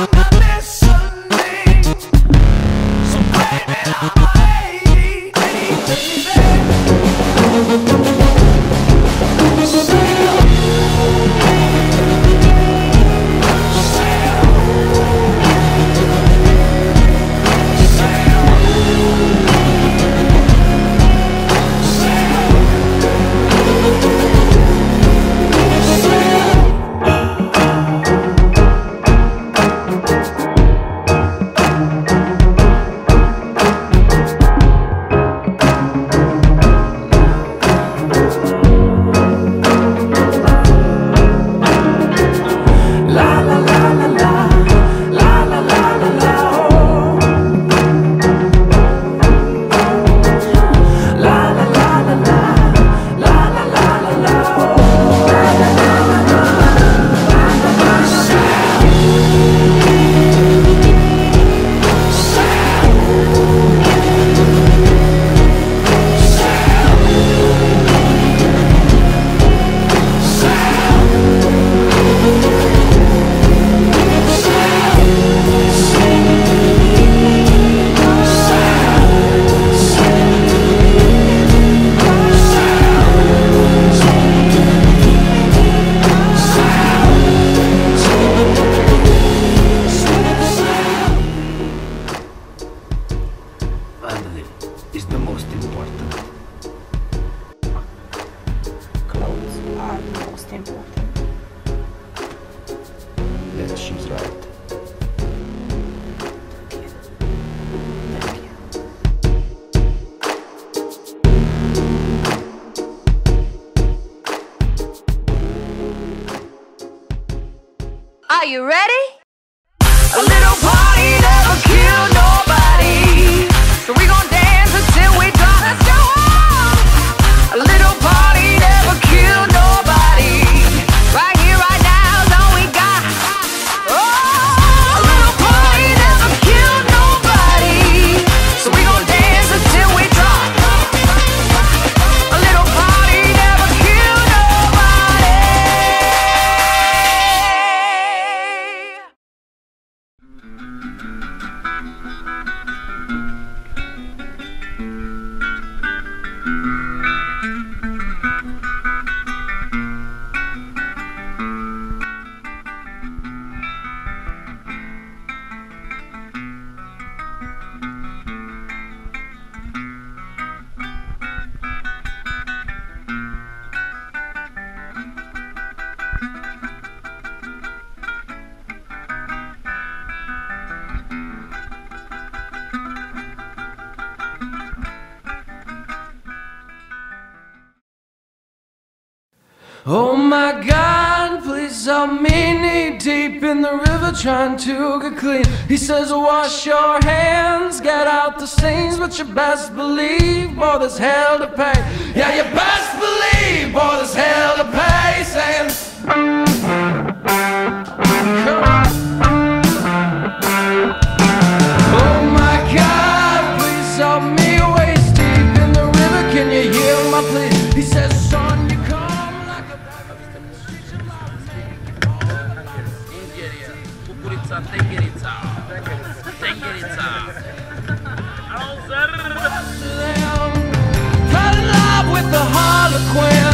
Yes, she's right. Are you ready? A little party never killed nobody, so we gon' dance until we drop. Let's go on! A little party never killed nobody. Right here, right now is all we got. Oh, a little party never killed nobody, so we gon' dance until we drop. A little party never killed nobody. Oh my God, please help me, knee deep in the river trying to get clean. He says wash your hands, get out the stains, but you best believe, boy, there's hell to pay. Yeah, you best believe, boy, there's hell to pay. Saying, come on. Oh my God, please help me, waist deep in the river, can you hear my plea? He says, son, you come. Fell in love with the Harlequin.